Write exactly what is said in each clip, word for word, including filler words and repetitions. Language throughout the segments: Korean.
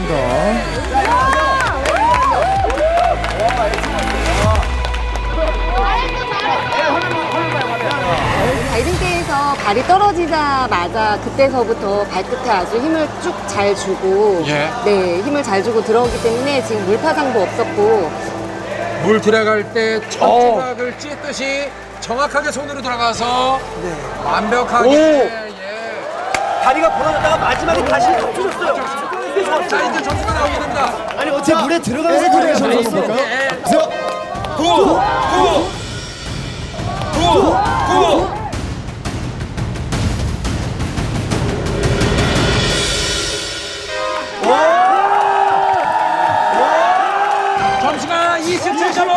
감사합니다. 발등대에서 발이 떨어지자마자 그때서부터 발끝에 아주 힘을 쭉 잘 주고 예. 네, 힘을 잘 주고 들어오기 때문에 지금 물파상도 없었고 물 들어갈 때 천조각을 찢듯이 정확하게 손으로 들어가서 네. 완벽하게 오. 예. 다리가 벌어졌다가 마지막에 다시 덮쳐졌어요. 이게 좋았어요. 자, 이제 점수가 나오게 됩니다. 아니 어째 물에 들어가면서 다리가 졌습니까? 구, 구, 구, 구. 점수가 이십칠 점 오.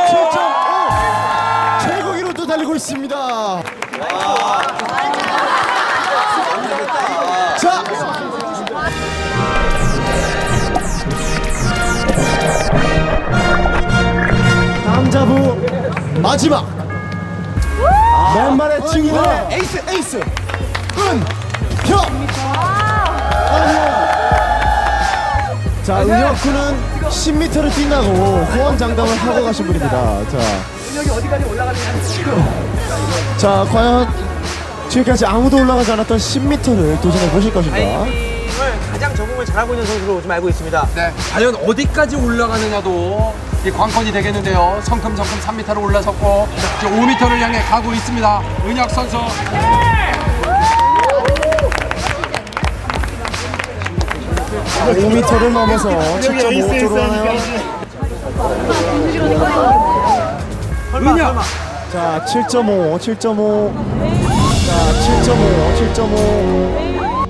최고 기록도 달리고 있습니다. 자, 남자부 마지막 맨발의 친구들의 에이스 에이스 은혁. 자, 은혁군은 십 미터를 뛴다고 호언장담을 하고 가신 분입니다. 자, 은혁이 어디까지 올라가는지 자, 과연 지금까지 아무도 올라가지 않았던 십 미터를 도전해 보실 것인가? 다이빙을 가장 적응을 잘하고 있는 선수로 좀 알고 있습니다. 네, 과연 어디까지 올라가느냐도 이 관건이 되겠는데요. 성큼성큼 삼 미터로 올라섰고 이제 오 미터를 향해 가고 있습니다. 은혁 선수. 오 미터를 넘어서 칠 점 오조로 하나요? 설마, 설마. 자, 칠 점 오, 칠 점 오. 자, 칠 점 오, 칠 점 오.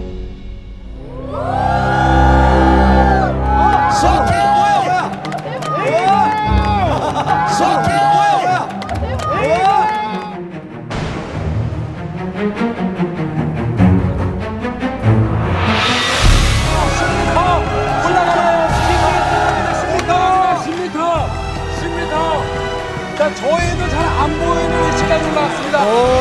저희도 잘 안 보이는 위치까지 올라왔습니다.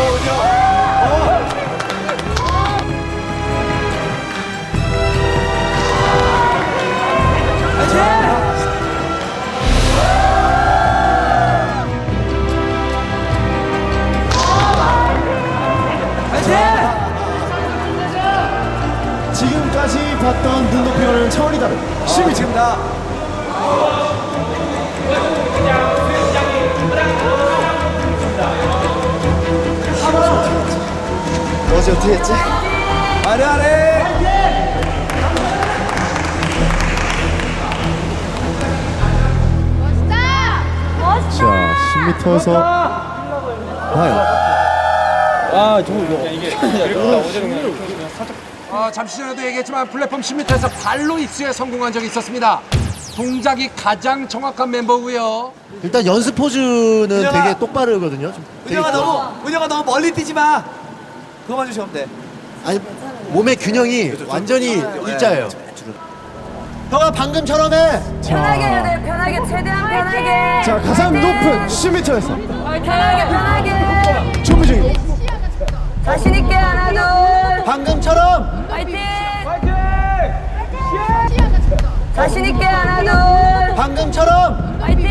지금까지 봤던 눈높이와는 차원이 다른 십 미터입니다. 어제 어떻게 했지? 아래 아래. 자, 십 미터에서 과연 어, 잠시 전에도 얘기했지만 플랫폼 십 미터에서 발로 입수에 성공한 적이 있었습니다. 동작이 가장 정확한 멤버고요. 일단 연습 포즈는 은혁아. 되게 똑바르거든요. 좀 되게 은혁아 너무 은혁아 너무 멀리 뛰지 마. 그거만 주시면 돼. 아니, 몸의 균형이 완전히 일자예요. 형아 방금처럼 해. 편하게 해야 돼. 편하게 최대한 편하게. 자, 가장 높은 십 미터에서 편하게 편하게. 준비 중입니다. 자신 있게 하나 둘. 방금처럼 파이팅. 자신 있게 하나 둘. 방금처럼 파이팅.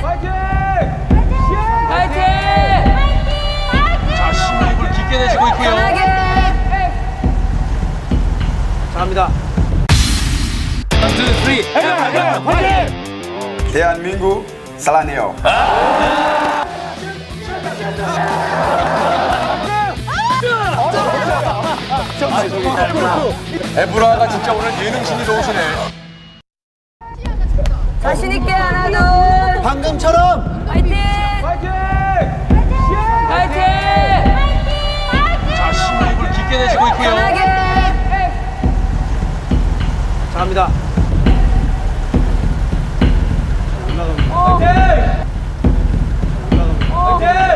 파이팅. 자, 심호흡을 깊게 내쉬고 있고요. 편하게. 자, 갑니다. 대한민국 사랑해요. 에브라가 진짜 오늘 예능신이 좋으시네. 자신 있게 하나 둘. 방금처럼 파이팅. 파이팅. 자, 심호흡을 깊게 내쉬고 있고요. 편하게. 자, 갑니다. 어.